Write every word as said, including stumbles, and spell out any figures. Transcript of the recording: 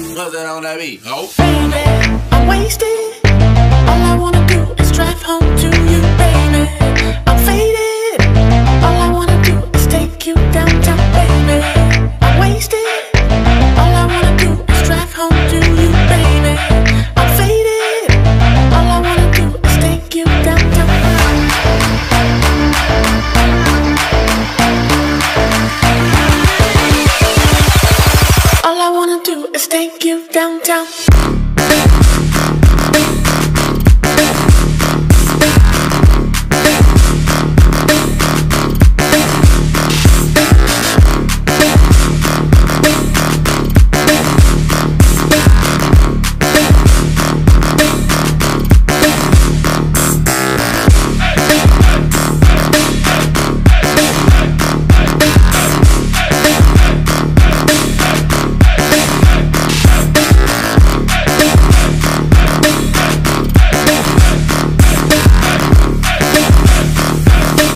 What's that on that beat? Oh. Baby, I'm wasted. All I wanna do is drive home to you, baby. I'm faded. All I wanna do is take you downtown, baby. I'm wasted. All I wanna do is drive home to you, baby. I'm faded. All I wanna do is take you downtown. All I wanna do is take you downtown.